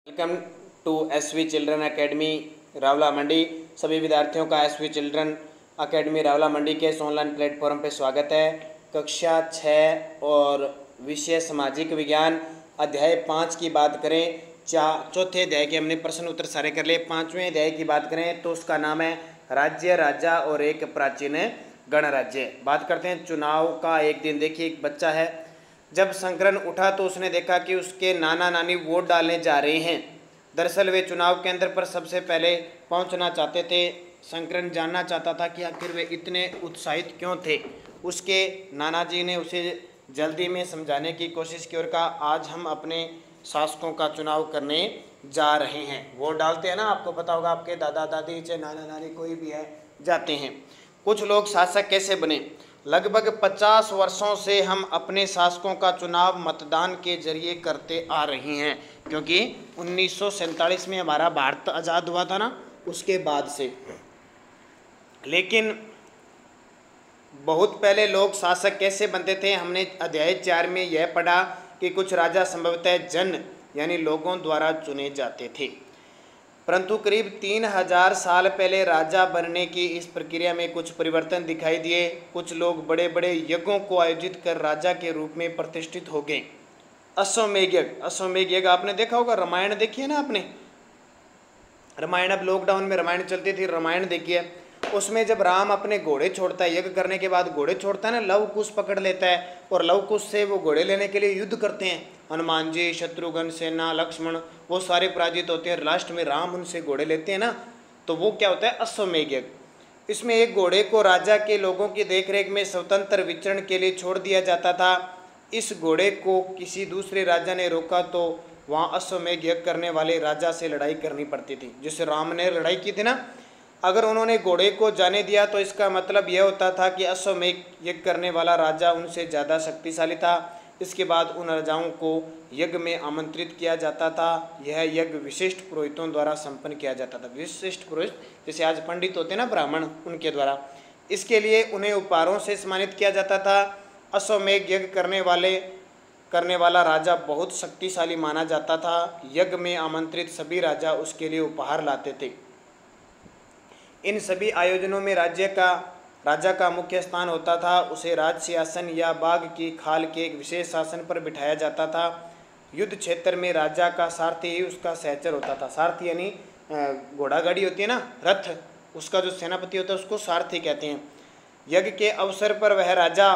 Welcome to SV children academy Rawla Mandi. सभी विद्यार्थियों का SV children academy Rawla Mandi के इस ऑनलाइन प्लेटफॉर्म पर स्वागत है। कक्षा 6 और विषय सामाजिक विज्ञान अध्याय 5 की बात करें, चौथे अध्याय के हमने प्रश्न उत्तर सारे कर लिए। 5वें अध्याय की बात करें तो उसका नाम है राज्य, राजा और एक प्राचीन गणराज्य। बात करते हैं चुनाव का। एक दिन देखिए, एक बच्चा है, जब संकरण उठा तो उसने देखा कि उसके नाना नानी वोट डालने जा रहे हैं। दरअसल वे चुनाव केंद्र पर सबसे पहले पहुंचना चाहते थे। संकरण जानना चाहता था कि आखिर वे इतने उत्साहित क्यों थे। उसके नाना जी ने उसे जल्दी में समझाने की कोशिश की और कहा, आज हम अपने शासकों का चुनाव करने जा रहे हैं। वोट डालते हैं ना, आपको पता होगा, आपके दादा दादी चाहे नाना नानी कोई भी है जाते हैं। कुछ लोग शासक कैसे बने? लगभग 50 वर्षों से हम अपने शासकों का चुनाव मतदान के जरिए करते आ रहे हैं, क्योंकि 1947 में हमारा भारत आज़ाद हुआ था ना, उसके बाद से। लेकिन बहुत पहले लोग शासक कैसे बनते थे? हमने अध्याय 4 में यह पढ़ा कि कुछ राजा संभवतः जन यानी लोगों द्वारा चुने जाते थे, परंतु करीब 3000 साल पहले राजा बनने की इस प्रक्रिया में कुछ परिवर्तन दिखाई दिए। कुछ लोग बड़े बड़े यज्ञों को आयोजित कर राजा के रूप में प्रतिष्ठित हो गए। अश्वमेध यज्ञ, अश्वमेध यज्ञ आपने देखा होगा, रामायण देखी है ना आपने? रामायण, अब लॉकडाउन में रामायण चलती थी, रामायण देखिए। उसमें जब राम अपने घोड़े छोड़ता है, यज्ञ करने के बाद घोड़े छोड़ता है ना, लव कुश पकड़ लेता है और लव कुश से वो घोड़े लेने के लिए युद्ध करते हैं। हनुमान जी, शत्रुघ्न, सेना, लक्ष्मण, वो सारे पराजित होते हैं। लास्ट में राम उनसे घोड़े लेते हैं ना, तो वो क्या होता है? अश्वमेध यज्ञ। इसमें एक घोड़े को राजा के लोगों की देखरेख में स्वतंत्र विचरण के लिए छोड़ दिया जाता था। इस घोड़े को किसी दूसरे राजा ने रोका तो वहाँ अश्वमेध यज्ञ करने वाले राजा से लड़ाई करनी पड़ती थी। जैसे राम ने लड़ाई की थी ना, अगर उन्होंने घोड़े को जाने दिया तो इसका मतलब यह होता था कि अश्वमेध यज्ञ करने वाला राजा उनसे ज़्यादा शक्तिशाली था। इसके बाद उन राजाओं को यज्ञ में आमंत्रित किया जाता था। यह यज्ञ विशिष्ट पुरोहितों द्वारा संपन्न किया जाता था। विशिष्ट पुरोहित जैसे आज पंडित होते हैं ना, ब्राह्मण, उनके द्वारा। इसके लिए उन्हें उपहारों से सम्मानित किया जाता था। अश्वमेध यज्ञ करने वाला राजा बहुत शक्तिशाली माना जाता था। यज्ञ में आमंत्रित सभी राजा उसके लिए उपहार लाते थे। इन सभी आयोजनों में राजा का मुख्य स्थान होता था। उसे राज सिंहासन या बाघ की खाल के एक विशेष शासन पर बिठाया जाता था। युद्ध क्षेत्र में राजा का सारथी ही उसका सहचर होता था। सारथी यानी घोड़ा गाड़ी होती है ना, रथ, उसका जो सेनापति होता है उसको सारथी कहते हैं। यज्ञ के अवसर पर वह राजा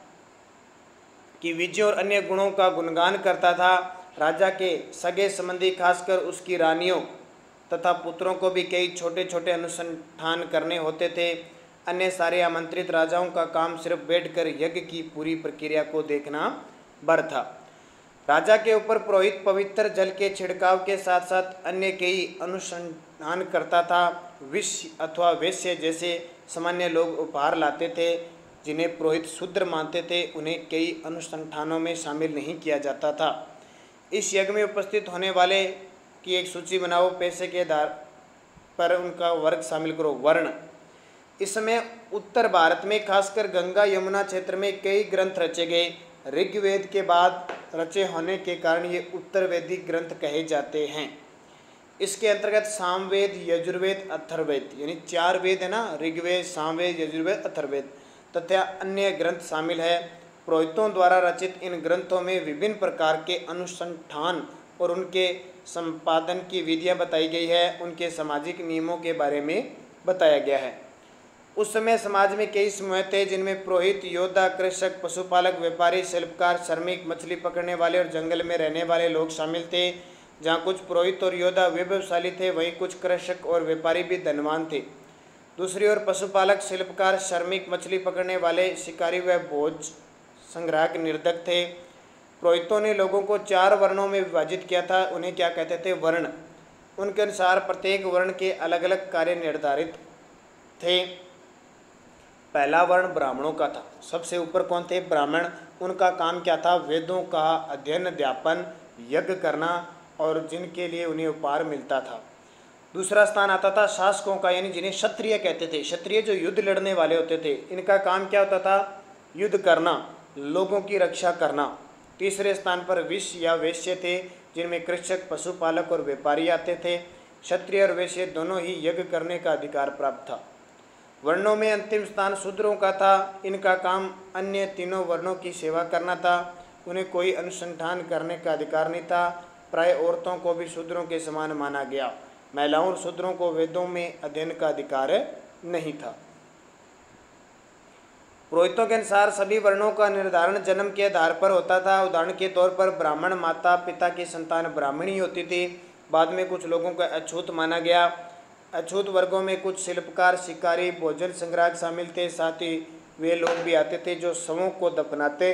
की विजयों और अन्य गुणों का गुणगान करता था। राजा के सगे संबंधी, खासकर उसकी रानियों तथा पुत्रों को भी कई छोटे छोटे अनुसंधान करने होते थे। अन्य सारे आमंत्रित राजाओं का काम सिर्फ बैठकर यज्ञ की पूरी प्रक्रिया को देखना भर था। राजा के ऊपर पुरोहित पवित्र जल के छिड़काव के साथ साथ अन्य कई अनुसंधान करता था। विष अथवा वैश्य जैसे सामान्य लोग उपहार लाते थे, जिन्हें पुरोहित शूद्र मानते थे। उन्हें कई अनुसंधानों में शामिल नहीं किया जाता था। इस यज्ञ में उपस्थित होने वाले की एक सूची बनाओ। पैसे के आधार पर उनका वर्ग शामिल करो। वर्ण। इस समय उत्तर भारत में खासकर गंगा यमुना क्षेत्र में कई ग्रंथ रचे गए। ऋग्वेद के बाद रचे होने के कारण ये उत्तर वैदिक ग्रंथ कहे जाते हैं। इसके अंतर्गत सामवेद, यजुर्वेद, अथर्ववेद यानी 4 वेद है ना, ऋग्वेद, सामवेद, यजुर्वेद, अथर्ववेद तथा अन्य ग्रंथ शामिल है। पुरोहितों द्वारा रचित इन ग्रंथों में विभिन्न प्रकार के अनुसंधान और उनके संपादन की विधियां बताई गई है। उनके सामाजिक नियमों के बारे में बताया गया है। उस समय समाज में कई समूह थे, जिनमें पुरोहित, योद्धा, कृषक, पशुपालक, व्यापारी, शिल्पकार, श्रमिक, मछली पकड़ने वाले और जंगल में रहने वाले लोग शामिल थे। जहाँ कुछ पुरोहित और योद्धा वैभवशाली थे, वहीं कुछ कृषक और व्यापारी भी धनवान थे। दूसरी ओर पशुपालक, शिल्पकार, श्रमिक, मछली पकड़ने वाले, शिकारी व भोज संग्राहक निर्धक थे। पुरोहितों ने लोगों को 4 वर्णों में विभाजित किया था। उन्हें क्या कहते थे? वर्ण। उनके अनुसार प्रत्येक वर्ण के अलग अलग कार्य निर्धारित थे। पहला वर्ण ब्राह्मणों का था। सबसे ऊपर कौन थे? ब्राह्मण। उनका काम क्या था? वेदों का अध्ययन, अध्यापन, यज्ञ करना और जिनके लिए उन्हें उपहार मिलता था। दूसरा स्थान आता था शासकों का, यानी जिन्हें क्षत्रिय कहते थे। क्षत्रिय जो युद्ध लड़ने वाले होते थे, इनका काम क्या होता था? युद्ध करना, लोगों की रक्षा करना। तीसरे स्थान पर विष या वैश्य थे, जिनमें कृषक, पशुपालक और व्यापारी आते थे। क्षत्रिय और वैश्य दोनों ही यज्ञ करने का अधिकार प्राप्त था। वर्णों में अंतिम स्थान शूद्रों का था। इनका काम अन्य तीनों वर्णों की सेवा करना था। उन्हें कोई अनुसंधान करने का अधिकार नहीं था। प्राय औरतों को भी शूद्रों के समान माना गया। महिलाओं और शूद्रों को वेदों में अध्ययन का अधिकार नहीं था। पुरोहितों के अनुसार सभी वर्णों का निर्धारण जन्म के आधार पर होता था। उदाहरण के तौर पर ब्राह्मण माता पिता की संतान ब्राह्मणी होती थी। बाद में कुछ लोगों को अछूत माना गया। अछूत वर्गों में कुछ शिल्पकार, शिकारी, भोजन संग्राहक शामिल थे। साथ ही वे लोग भी आते थे जो शवों को दफनाते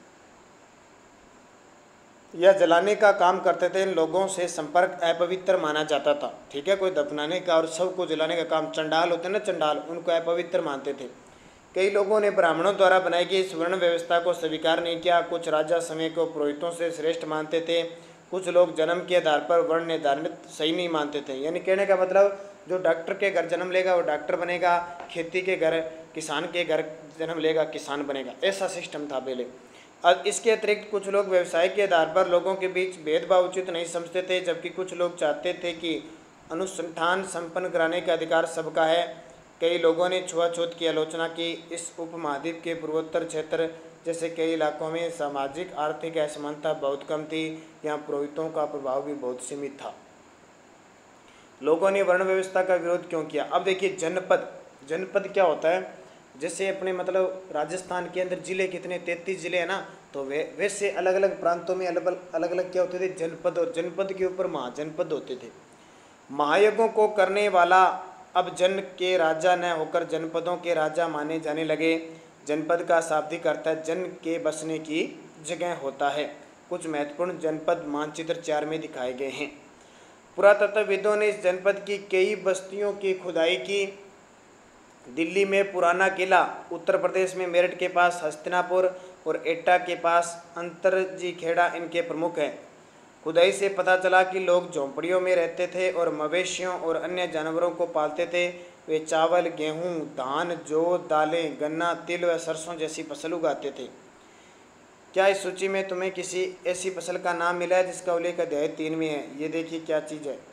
या जलाने का काम करते थे। इन लोगों से संपर्क अपवित्र माना जाता था। ठीक है, कोई दफनाने का और शव को जलाने का काम, चंडाल होते हैं ना, चंडाल, उनको अपवित्र मानते थे। कई लोगों ने ब्राह्मणों द्वारा बनाई गई इस वर्ण व्यवस्था को स्वीकार नहीं किया। कुछ राजा समय को पुरोहितों से श्रेष्ठ मानते थे। कुछ लोग जन्म के आधार पर वर्ण निर्धारित सही नहीं मानते थे। यानी कहने का मतलब, जो डॉक्टर के घर जन्म लेगा वो डॉक्टर बनेगा, खेती के घर, किसान के घर जन्म लेगा किसान बनेगा, ऐसा सिस्टम था पहले। अब इसके अतिरिक्त कुछ लोग व्यवसाय के आधार पर लोगों के बीच भेदभाव उचित नहीं समझते थे, जबकि कुछ लोग चाहते थे कि अनुसंधान संपन्न कराने का अधिकार सबका है। कई लोगों ने छुआछूत की आलोचना की। इस उपमहाद्वीप के पूर्वोत्तर क्षेत्र जैसे कई इलाकों में सामाजिक आर्थिक असमानता बहुत कम थी। यहाँ पुरोहितों का प्रभाव भी बहुत सीमित था। लोगों ने वर्ण व्यवस्था का विरोध क्यों किया? अब देखिए, जनपद, जनपद क्या होता है? जैसे अपने मतलब राजस्थान के अंदर जिले कितने, 33 जिले हैं ना, तो वैसे अलग अलग प्रांतों में अलग अलग क्या होते थे? जनपद, और जनपद के ऊपर महाजनपद होते थे। महायज्ञों को करने वाला अब जन के राजा न होकर जनपदों के राजा माने जाने लगे। जनपद का शाब्दिक अर्थ है जन के बसने की जगह होता है। कुछ महत्वपूर्ण जनपद मानचित्र 4 में दिखाए गए हैं। पुरातत्वविदों ने इस जनपद की कई बस्तियों की खुदाई की। दिल्ली में पुराना किला, उत्तर प्रदेश में मेरठ के पास हस्तिनापुर और एटा के पास अंतरजी खेड़ा इनके प्रमुख हैं। खुदाई से पता चला कि लोग झोंपड़ियों में रहते थे और मवेशियों और अन्य जानवरों को पालते थे। वे चावल, गेहूं, धान, जौ, दालें, गन्ना, तिल व सरसों जैसी फसल उगाते थे। क्या इस सूची में तुम्हें किसी ऐसी फसल का नाम मिला है जिसका उल्लेख अध्याय 3 में है? ये देखिए क्या चीज़ है।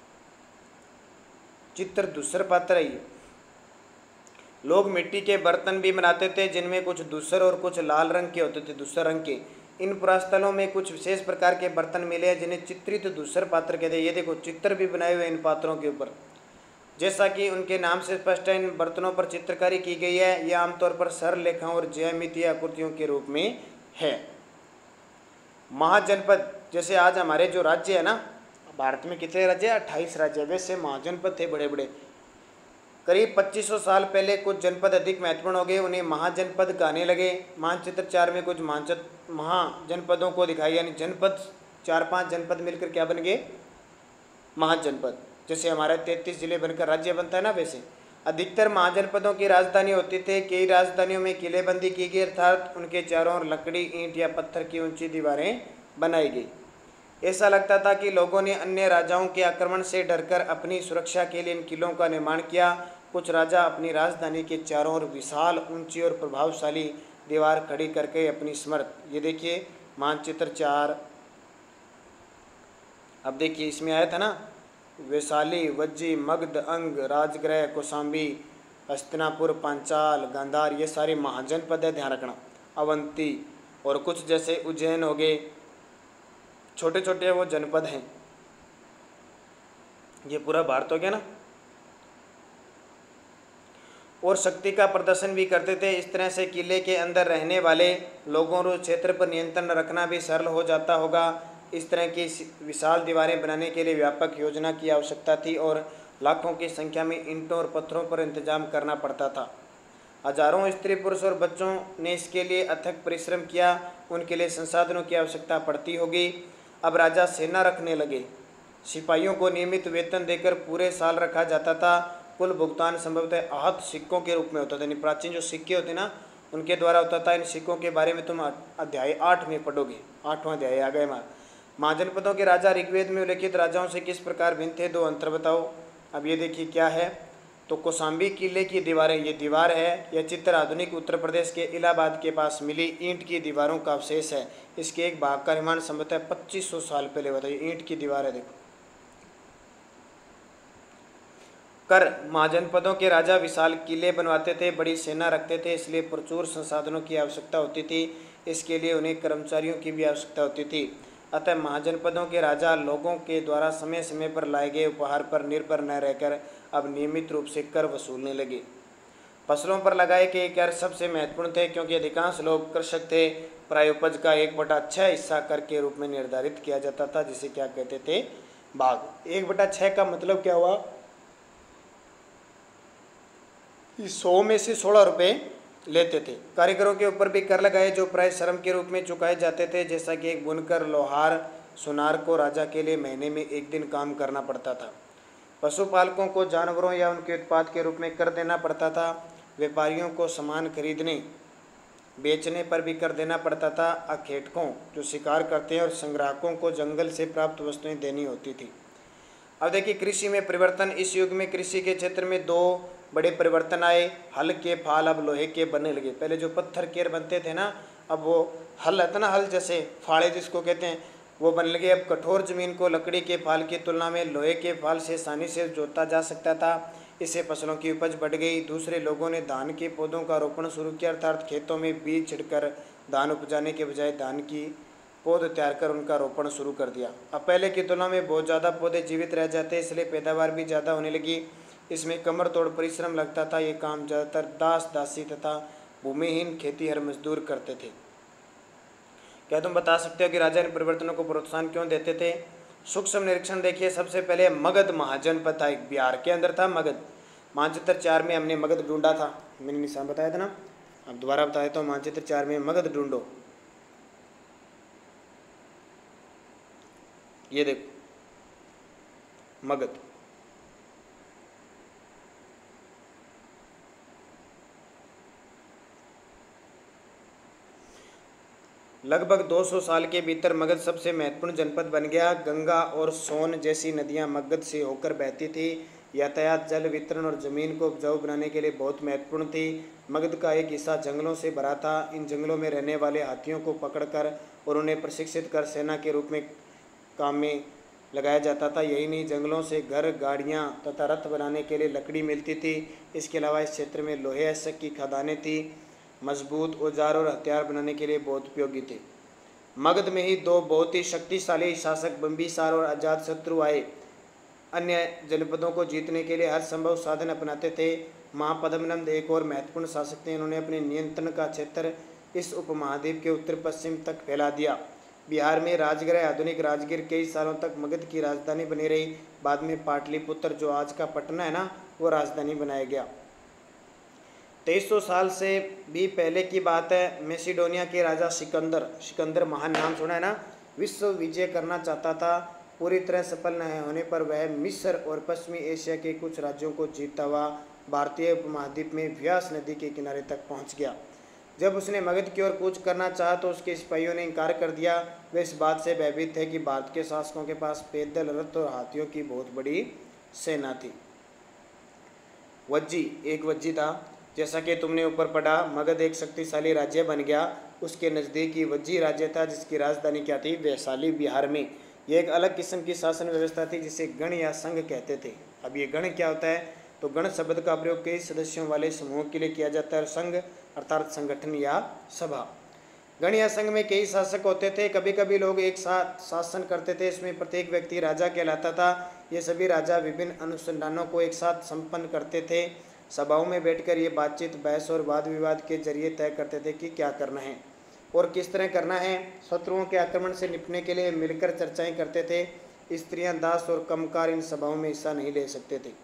चित्र धूसर पात्र है ये। लोग मिट्टी के बर्तन भी बनाते थे जिनमें कुछ धूसर और कुछ लाल रंग के होते थे, धूसर रंग के। इन पुरास्थलों में कुछ विशेष प्रकार के बर्तन मिले हैं जिन्हें चित्रित धूसर पात्र कहते हैं। ये देखो, चित्र भी बनाए हुए इन पात्रों के ऊपर। जैसा कि उनके नाम से स्पष्ट है, इन बर्तनों पर चित्रकारी की गई है। यह आमतौर पर सरल रेखाओं और ज्यामितीय आकृतियों के रूप में है। महाजनपद, जैसे आज हमारे जो राज्य है ना, भारत में कितने राज्य है? 28 राज्य। वैसे महाजनपद थे बड़े बड़े। करीब 2500 साल पहले कुछ जनपद अधिक महत्वपूर्ण हो गए, उन्हें महाजनपद कहने लगे। मानचित्र 4 में कुछ महाजनपदों को दिखाई, यानी जनपद 4-5 जनपद मिलकर क्या बन गए? महाजनपद। जैसे हमारे 33 जिले बनकर राज्य बनता है ना, वैसे अधिकतर महाजनपदों की राजधानी होती थे। कई राजधानियों में किलेबंदी की गई, अर्थात उनके चारों ओर लकड़ी, ईंट या पत्थर की ऊंची दीवारें बनाई गई। ऐसा लगता था कि लोगों ने अन्य राजाओं के आक्रमण से डरकर अपनी सुरक्षा के लिए इन किलों का निर्माण किया। कुछ राजा अपनी राजधानी के चारों ओर विशाल, ऊंची और प्रभावशाली दीवार खड़ी करके अपनी समर्थ, ये देखिए मानचित्र 4। अब देखिए इसमें आया था ना, वैशाली, वज्जी, मगध, अंग, राजगृह, कौशाम्बी, हस्तिनापुर, पांचाल, गांधार, ये सारे महाजनपद है, ध्यान रखना। अवंती और कुछ जैसे उज्जैन हो गए, छोटे छोटे वो जनपद हैं। ये पूरा भारत हो गया ना। और शक्ति का प्रदर्शन भी करते थे। इस तरह से किले के अंदर रहने वाले लोगों को क्षेत्र पर नियंत्रण रखना भी सरल हो जाता होगा। इस तरह की विशाल दीवारें बनाने के लिए व्यापक योजना की आवश्यकता थी और लाखों की संख्या में ईंटों और पत्थरों पर इंतजाम करना पड़ता था। हजारों स्त्री, पुरुष और बच्चों ने इसके लिए अथक परिश्रम किया। उनके लिए संसाधनों की आवश्यकता पड़ती होगी। अब राजा सेना रखने लगे। सिपाहियों को नियमित वेतन देकर पूरे साल रखा जाता था। कुल भुगतान संभवतः आहत सिक्कों के रूप में होता था, यानी प्राचीन जो सिक्के होते ना, उनके द्वारा होता था। इन सिक्कों के बारे में तुम अध्याय 8 में पढ़ोगे, 8वां अध्याय आ गए। महाजनपदों के राजा ऋग्वेद में उल्लेखित राजाओं से किस प्रकार भिन्न थे? 2 अंतर बताओ। अब ये देखिए क्या है। तो कौशाम्बी किले की दीवारें, ये दीवार है, यह चित्र आधुनिक उत्तर प्रदेश के इलाहाबाद के पास मिली ईंट की दीवारों का अवशेष है। इसके एक भाग का निर्माण संभवतः 2500 साल पहले हुआ था। ये ईंट की दीवार है, देखो। कर, महाजनपदों के राजा विशाल किले बनवाते थे, बड़ी सेना रखते थे, इसलिए प्रचुर संसाधनों की आवश्यकता होती थी। इसके लिए उन्हें कर्मचारियों की भी आवश्यकता होती थी। अतः महाजनपदों के राजा लोगों के द्वारा समय समय पर लाए गए उपहार पर निर्भर न रहकर अब नियमित रूप से कर वसूलने लगे। फसलों पर लगाए गए कर सबसे महत्वपूर्ण थे, क्योंकि अधिकांश लोग कृषक थे। प्राय उपज का 1/6 हिस्सा कर के रूप में निर्धारित किया जाता था, जिसे क्या कहते थे, भाग। 1/6 का मतलब क्या हुआ, 100 में से 16 रुपये लेते थे। कारीगरों के ऊपर भी कर लगाए, जो प्राय श्रम के रूप में चुकाए जाते थे। जैसा कि एक बुनकर, लोहार, सुनार को राजा के लिए महीने में 1 दिन काम करना पड़ता था। पशुपालकों को जानवरों या उनके उत्पाद के रूप में कर देना पड़ता था। व्यापारियों को सामान खरीदने बेचने पर भी कर देना पड़ता था। अखेटकों, जो शिकार करते हैं, और संग्राहकों को जंगल से प्राप्त वस्तुएं देनी होती थी। अब देखिए कृषि में परिवर्तन। इस युग में कृषि के क्षेत्र में 2 बड़े परिवर्तन आए। हल के फाल अब लोहे के बनने लगे। पहले जो पत्थर के बनते थे ना, अब वो हल है ना, हल जैसे फाड़े जिसको कहते हैं, वो बनने लगे। अब कठोर जमीन को लकड़ी के फाल की तुलना में लोहे के फाल से आसानी से जोता जा सकता था। इससे फसलों की उपज बढ़ गई। दूसरे लोगों ने धान के पौधों का रोपण शुरू किया, अर्थात खेतों में बीज छिड़कर धान उपजाने के बजाय धान की पौध तैयार कर उनका रोपण शुरू कर दिया। अब पहले की तुलना में बहुत ज़्यादा पौधे जीवित रह जाते, इसलिए पैदावार भी ज़्यादा होने लगी। इसमें कमर तोड़ परिश्रम लगता था। ये काम ज़्यादातर दास, दासी तथा भूमिहीन खेतीहर मजदूर करते थे। क्या तुम बता सकते हो कि राजा इन परिवर्तनों को प्रोत्साहन क्यों देते थे? सूक्ष्म निरीक्षण देखिए। सबसे पहले मगध महाजनपद था, एक बिहार के अंदर था मगध। मानचित्र 4 में हमने मगध ढूंढा था, मैंने निशान बताया था ना। अब दोबारा बताया तो मानचित्र 4 में मगध ढूंढो। ये देखो मगध। लगभग 200 साल के भीतर मगध सबसे महत्वपूर्ण जनपद बन गया। गंगा और सोन जैसी नदियां मगध से होकर बहती थी। यातायात, जल वितरण और ज़मीन को उपजाऊ बनाने के लिए बहुत महत्वपूर्ण थी। मगध का एक हिस्सा जंगलों से भरा था। इन जंगलों में रहने वाले हाथियों को पकड़कर और उन्हें प्रशिक्षित कर सेना के रूप में काम में लगाया जाता था। यही नहीं, जंगलों से घर, गाड़ियाँ तथा रथ बनाने के लिए लकड़ी मिलती थी। इसके अलावा इस क्षेत्र में लोहे अयस्क की खदानें थी। मजबूत औजार और हथियार बनाने के लिए बहुत उपयोगी थे। मगध में ही 2 बहुत ही शक्तिशाली शासक बिंबिसार और अजातशत्रु आए। अन्य जनपदों को जीतने के लिए हर संभव साधन अपनाते थे। महापद्मनंद एक और महत्वपूर्ण शासक थे। इन्होंने अपने नियंत्रण का क्षेत्र इस उपमहाद्वीप के उत्तर पश्चिम तक फैला दिया। बिहार में राजगृह, आधुनिक राजगीर, कई सालों तक मगध की राजधानी बनी रही। बाद में पाटलिपुत्र, जो आज का पटना है ना, वो राजधानी बनाया गया। 2300 साल से भी पहले की बात है। मैसिडोनिया के राजा सिकंदर महान, नाम सुना है ना, विश्व विजय करना चाहता था। पूरी तरह सफल न होने पर वह मिस्र और पश्चिमी एशिया के कुछ राज्यों को जीतता हुआ भारतीय उपमहाद्वीप में व्यास नदी के किनारे तक पहुंच गया। जब उसने मगध की ओर कूच करना चाहा तो उसके सिपाहियों ने इनकार कर दिया। वे इस बात से भयभीत थे कि भारत के शासकों के पास पैदल, रथ और हाथियों की बहुत बड़ी सेना थी। वज्जी, एक वज्जी था। जैसा कि तुमने ऊपर पढ़ा, मगध एक शक्तिशाली राज्य बन गया। उसके नज़दीक ही वज्जी राज्य था, जिसकी राजधानी क्या थी? वैशाली, बिहार में। यह एक अलग किस्म की शासन व्यवस्था थी, जिसे गण या संघ कहते थे। अब ये गण क्या होता है? तो गण शब्द का प्रयोग कई सदस्यों वाले समूह के लिए किया जाता है, और संघ अर्थात संगठन या सभा। गण या संघ में कई शासक होते थे। कभी कभी लोग एक साथ शासन करते थे। इसमें प्रत्येक व्यक्ति राजा कहलाता था। ये सभी राजा विभिन्न अनुसंधानों को एक साथ संपन्न करते थे। सभाओं में बैठकर ये बातचीत, बहस और वाद विवाद के जरिए तय करते थे कि क्या करना है और किस तरह करना है। शत्रुओं के आक्रमण से निपटने के लिए मिलकर चर्चाएं करते थे। स्त्रियां, दास और कमकार इन सभाओं में हिस्सा नहीं ले सकते थे।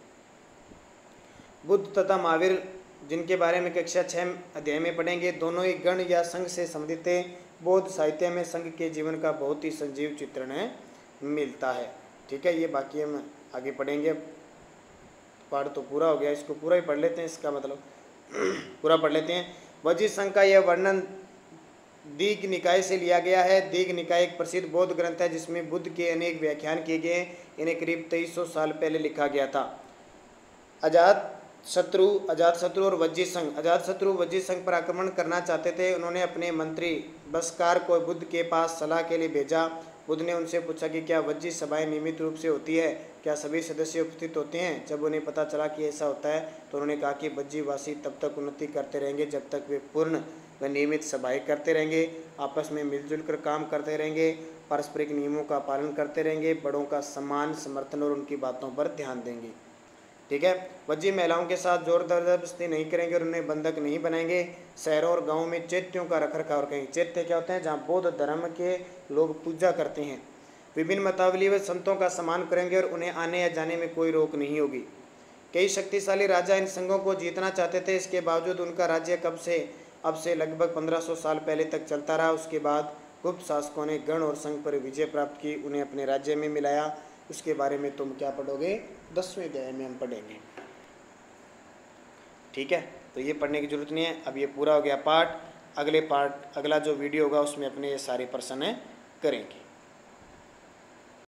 बुद्ध तथा महावीर, जिनके बारे में कक्षा 6 अध्याय में पढ़ेंगे, दोनों ही गण या संघ से संबंधित थे। बौद्ध साहित्य में संघ के जीवन का बहुत ही सजीव चित्रण मिलता है। ठीक है, ये बाकी हम आगे पढ़ेंगे। पाठ तो पूरा हो गया, इसको पूरा ही पढ़ लेते हैं। इसका मतलब पूरा पढ़ लेते हैं। वज्जी संघ का यह वर्णन दीघ निकाय से लिया गया है। दीघ निकाय एक प्रसिद्ध बौद्ध ग्रंथ है, जिसमें बुद्ध के अनेक व्याख्यान किए गए हैं। इन्हें करीब 2300 साल पहले लिखा गया था। शत्रु अजातशत्रु और वज्जी संघ, अजातशत्रु वज्जी संघ पर आक्रमण करना चाहते थे। उन्होंने अपने मंत्री बस्कार को बुद्ध के पास सलाह के लिए भेजा। बुद्ध ने उनसे पूछा कि क्या वज्जी सभाएं नियमित रूप से होती है, क्या सभी सदस्य उपस्थित होते हैं। जब उन्हें पता चला कि ऐसा होता है तो उन्होंने कहा कि वज्जीवासी तब तक उन्नति करते रहेंगे जब तक वे पूर्ण व नियमित सभाएं करते रहेंगे, आपस में मिलजुल कर काम करते रहेंगे, पारस्परिक नियमों का पालन करते रहेंगे, बड़ों का सम्मान समर्थन और उनकी बातों पर ध्यान देंगे। ठीक है। वज्जी महिलाओं के साथ जोर जबरदस्ती नहीं करेंगे और उन्हें बंधक नहीं बनाएंगे। शहरों और गांवों में चैत्यों का रखरखाव करेंगे। चैत्य क्या होते हैं? जहां बौद्ध धर्म के लोग पूजा करते हैं। विभिन्न मतावली व संतों का सम्मान करेंगे और उन्हें आने या जाने में कोई रोक नहीं होगी। कई शक्तिशाली राजा इन संघों को जीतना चाहते थे। इसके बावजूद उनका राज्य अब से लगभग 1500 साल पहले तक चलता रहा। उसके बाद गुप्त शासकों ने गण और संघ पर विजय प्राप्त की, उन्हें अपने राज्य में मिलाया। उसके बारे में तुम क्या पढ़ोगे? 10वें अध्याय में हम पढ़ेंगे। ठीक है, तो ये पढ़ने की जरूरत नहीं है। अब ये पूरा हो गया पाठ। अगला जो वीडियो होगा उसमें अपने ये सारे प्रश्न करेंगे।